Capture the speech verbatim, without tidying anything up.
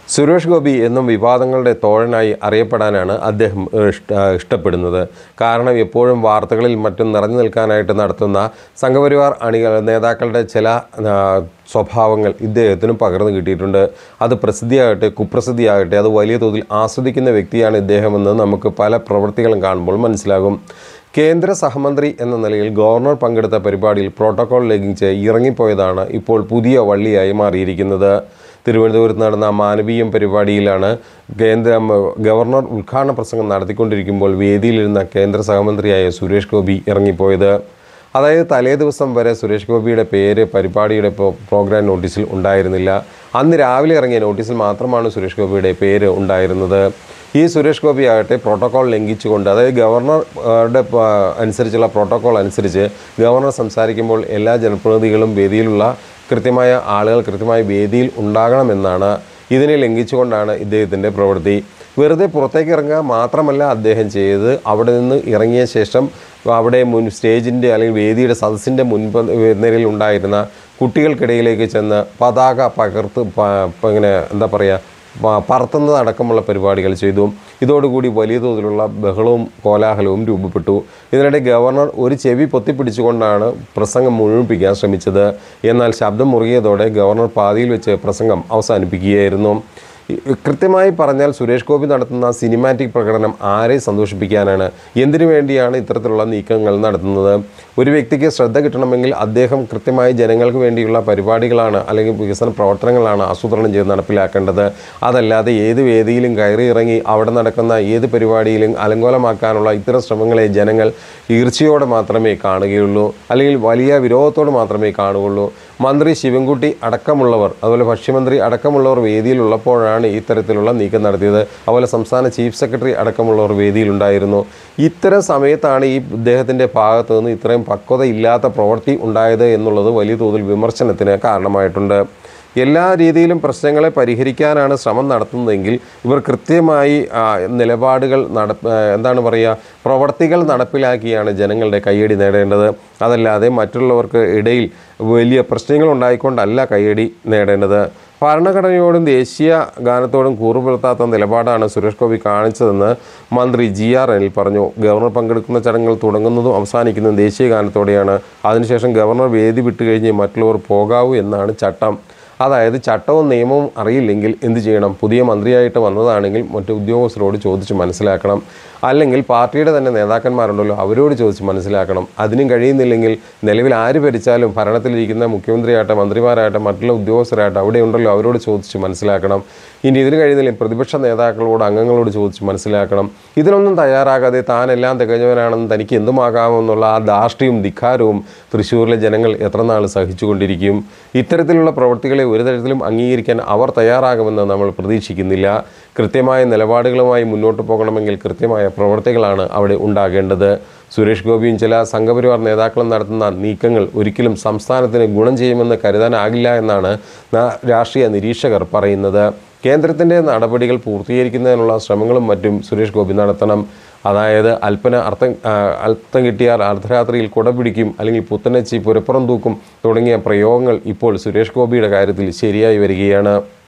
സുരേഷ് ഗോപി എന്നും വിവാദങ്ങളുടെ തോഴനായി അറിയപ്പെടാനാണ് അദ്ദേഹം ഇഷ്ട ഇഷ്ടപ്പെടുന്നത്. കാരണം എപ്പോഴും വാർത്തകളിൽ മറ്റും നിറഞ്ഞു നിൽക്കാനായിട്ട് നടത്തുന്ന സംഘപരിവാർ അണികൾ നേതാക്കളുടെ ചില സ്വഭാവങ്ങൾ ഇദ്ദേഹത്തിനും പകർന്നു കിട്ടിയിട്ടുണ്ട്. അത് പ്രസിദ്ധിയാകട്ടെ കുപ്രസിദ്ധിയാകട്ടെ അത് വലിയ തോതിൽ ആസ്വദിക്കുന്ന വ്യക്തിയാണ് ഇദ്ദേഹമെന്ന് നമുക്ക് പല പ്രവൃത്തികളും കാണുമ്പോൾ മനസ്സിലാകും. കേന്ദ്ര സഹമന്ത്രി എന്ന നിലയിൽ ഗവർണർ പങ്കെടുത്ത പരിപാടിയിൽ പ്രോട്ടോകോൾ ലംഘിച്ച് ഇറങ്ങിപ്പോയതാണ് ഇപ്പോൾ പുതിയ വള്ളിയായി മാറിയിരിക്കുന്നത്. തിരുവനന്തപുരത്ത് നടന്ന മാനവീയം പരിപാടിയിലാണ് കേന്ദ്ര ഗവർണർ ഉദ്ഘാടന പ്രസംഗം നടത്തിക്കൊണ്ടിരിക്കുമ്പോൾ വേദിയിലിരുന്ന കേന്ദ്ര സഹമന്ത്രിയായ സുരേഷ് ഗോപി ഇറങ്ങിപ്പോയത്. അതായത് തലേ ദിവസം വരെ സുരേഷ് ഗോപിയുടെ പേര് പരിപാടിയുടെ പ്രോഗ്രാം നോട്ടീസിൽ ഉണ്ടായിരുന്നില്ല. അന്ന് രാവിലെ ഇറങ്ങിയ നോട്ടീസിൽ മാത്രമാണ് സുരേഷ് ഗോപിയുടെ പേര് ഉണ്ടായിരുന്നത്. ഈ സുരേഷ് ഗോപി ആകട്ടെ പ്രോട്ടോകോൾ ലംഘിച്ചുകൊണ്ട്, അതായത് ഗവർണറുടെ അനുസരിച്ചുള്ള പ്രോട്ടോകോൾ അനുസരിച്ച് ഗവർണർ സംസാരിക്കുമ്പോൾ എല്ലാ ജനപ്രതിനിധികളും വേദിയിലുള്ള കൃത്യമായ ആളുകൾ കൃത്യമായ വേദിയിൽ ഉണ്ടാകണമെന്നാണ്. ഇതിനെ ലംഘിച്ചുകൊണ്ടാണ് ഇദ്ദേഹത്തിൻ്റെ പ്രവൃത്തി. വെറുതെ പുറത്തേക്ക് ഇറങ്ങുക മാത്രമല്ല അദ്ദേഹം ചെയ്തത്, അവിടെ നിന്ന് ഇറങ്ങിയ ശേഷം അവിടെ മുൻ സ്റ്റേജിൻ്റെ അല്ലെങ്കിൽ വേദിയുടെ സദസ്സിൻ്റെ മുൻപ് നിരയിൽ ഉണ്ടായിരുന്ന കുട്ടികൾക്കിടയിലേക്ക് ചെന്ന് പതാക പകർത്ത് ഇങ്ങനെ എന്താ പറയുക പറത്തുന്നതടക്കമുള്ള പരിപാടികൾ ചെയ്തു. ഇതോടുകൂടി വലിയ തോതിലുള്ള ബഹളവും കോലാഹലവും രൂപപ്പെട്ടു. ഇതിനിടെ ഗവർണർ ഒരു ചെവി പൊത്തിപ്പിടിച്ചുകൊണ്ടാണ് പ്രസംഗം മുഴുമിപ്പിക്കാൻ ശ്രമിച്ചത്. എന്നാൽ ശബ്ദം മുറുകിയതോടെ ഗവർണർ പാതിയിൽ വെച്ച് പ്രസംഗം അവസാനിപ്പിക്കുകയായിരുന്നു. കൃത്യമായി പറഞ്ഞാൽ സുരേഷ് ഗോപി നടത്തുന്ന സിനിമാറ്റിക് പ്രകടനം ആരെ സന്തോഷിപ്പിക്കാനാണ്? എന്തിനു വേണ്ടിയാണ് ഇത്തരത്തിലുള്ള നീക്കങ്ങൾ നടത്തുന്നത്? ഒരു വ്യക്തിക്ക് ശ്രദ്ധ കിട്ടണമെങ്കിൽ അദ്ദേഹം കൃത്യമായി ജനങ്ങൾക്ക് വേണ്ടിയുള്ള പരിപാടികളാണ് അല്ലെങ്കിൽ വികസന പ്രവർത്തനങ്ങളാണ് ആസൂത്രണം ചെയ്ത് നടപ്പിലാക്കേണ്ടത്. അതല്ലാതെ ഏത് വേദിയിലും കയറി ഇറങ്ങി അവിടെ നടക്കുന്ന ഏത് പരിപാടിയിലും അലങ്കോലമാക്കാനുള്ള ഇത്തരം ശ്രമങ്ങളെ ജനങ്ങൾ ഈർച്ചയോടെ മാത്രമേ കാണുകയുള്ളൂ, അല്ലെങ്കിൽ വലിയ വിരോധത്തോട് മാത്രമേ കാണുകയുള്ളൂ. മന്ത്രി ശിവൻകുട്ടി അടക്കമുള്ളവർ, അതുപോലെ ഭക്ഷ്യമന്ത്രി അടക്കമുള്ളവർ വേദിയിലുള്ളപ്പോഴാണ് ഇത്തരത്തിലുള്ള നീക്കം നടത്തിയത്. അതുപോലെ സംസ്ഥാന ചീഫ് സെക്രട്ടറി അടക്കമുള്ളവർ വേദിയിലുണ്ടായിരുന്നു. ഇത്തരം സമയത്താണ് ഈ ഇദ്ദേഹത്തിൻ്റെ ഭാഗത്തു നിന്ന് ഇത്രയും പക്വതയില്ലാത്ത പ്രവൃത്തി ഉണ്ടായത് എന്നുള്ളത് വലിയ തോതിൽ വിമർശനത്തിന് കാരണമായിട്ടുണ്ട്. എല്ലാ രീതിയിലും പ്രശ്നങ്ങളെ പരിഹരിക്കാനാണ് ശ്രമം നടത്തുന്നതെങ്കിൽ ഇവർ കൃത്യമായി നിലപാടുകൾ നട എന്താണ് പറയുക പ്രവർത്തികൾ നടപ്പിലാക്കിയാണ് ജനങ്ങളുടെ കയ്യടി നേടേണ്ടത്. അതല്ലാതെ മറ്റുള്ളവർക്ക് ഇടയിൽ വലിയ പ്രശ്നങ്ങൾ ഉണ്ടായിക്കൊണ്ടല്ല കയ്യടി നേടേണ്ടത്. ഭരണഘടനയോടും ദേശീയ ഗാനത്തോടും കൂറുപുലർത്താത്ത നിലപാടാണ് സുരേഷ് ഗോപി കാണിച്ചതെന്ന് മന്ത്രി ജി ആർ അനിൽ പറഞ്ഞു. ഗവർണർ പങ്കെടുക്കുന്ന ചടങ്ങുകൾ തുടങ്ങുന്നതും അവസാനിക്കുന്നതും ദേശീയ ഗാനത്തോടെയാണ്. അതിനുശേഷം ഗവർണർ വേദി വിട്ടുകഴിഞ്ഞ് മറ്റുള്ളവർ പോകാവൂ എന്നാണ് ചട്ടം. അതായത് ചട്ടവും നിയമവും അറിയില്ലെങ്കിൽ എന്ത് ചെയ്യണം? പുതിയ മന്ത്രിയായിട്ട് വന്നതാണെങ്കിൽ മറ്റു ഉദ്യോഗസ്ഥരോട് ചോദിച്ച് മനസ്സിലാക്കണം. അല്ലെങ്കിൽ പാർട്ടിയുടെ തന്നെ നേതാക്കന്മാരുണ്ടല്ലോ അവരോട് ചോദിച്ച് മനസ്സിലാക്കണം. അതിനും കഴിയുന്നില്ലെങ്കിൽ നിലവിൽ ആര് ഭരിച്ചാലും ഭരണത്തിലിരിക്കുന്ന മുഖ്യമന്ത്രിയാകട്ടെ മന്ത്രിമാരാകട്ടെ മറ്റുള്ള ഉദ്യോഗസ്ഥരാകട്ടെ അവിടെ ഉണ്ടല്ലോ അവരോട് ചോദിച്ച് മനസ്സിലാക്കണം. ഇനി ഇതിന് കഴിയുന്നില്ലെങ്കിൽ പ്രതിപക്ഷ നേതാക്കളോട് അംഗങ്ങളോട് ചോദിച്ച് മനസ്സിലാക്കണം. ഇതിനൊന്നും തയ്യാറാകാതെ താനെല്ലാം തികഞ്ഞവനാണെന്ന് തനിക്ക് എന്തുമാകാമെന്നുള്ള ആ ധാർഷ്ട്യവും ധിക്കാരവും തൃശ്ശൂരിലെ ജനങ്ങൾ എത്ര നാൾ സഹിച്ചുകൊണ്ടിരിക്കും? ഇത്തരത്തിലുള്ള പ്രവൃത്തികളെ ഒരു തരത്തിലും അംഗീകരിക്കാൻ അവർ തയ്യാറാകുമെന്ന് നമ്മൾ പ്രതീക്ഷിക്കുന്നില്ല. കൃത്യമായ നിലപാടുകളുമായി മുന്നോട്ട് പോകണമെങ്കിൽ കൃത്യമായ പ്രവൃത്തികളാണ് അവിടെ ഉണ്ടാകേണ്ടത്. സുരേഷ് ഗോപിയും ചില സംഘപരിവാർ നേതാക്കളും നടത്തുന്ന നീക്കങ്ങൾ ഒരിക്കലും സംസ്ഥാനത്തിന് ഗുണം ചെയ്യുമെന്ന് കരുതാനാകില്ല എന്നാണ് രാഷ്ട്രീയ നിരീക്ഷകർ പറയുന്നത്. കേന്ദ്രത്തിൻ്റെ നടപടികൾ പൂർത്തീകരിക്കുന്നതിനുള്ള ശ്രമങ്ങളും മറ്റും സുരേഷ് ഗോപി നടത്തണം. അതായത് അല്പന അർത്ഥം അർത്ഥം കിട്ടിയാൽ അർദ്ധരാത്രിയിൽ കുട പിടിക്കും, അല്ലെങ്കിൽ പുത്തനച്ചി പുരപ്പുറം തൂക്കും തുടങ്ങിയ പ്രയോഗങ്ങൾ ഇപ്പോൾ സുരേഷ് ഗോപിയുടെ കാര്യത്തിൽ ശരിയായി വരികയാണ്.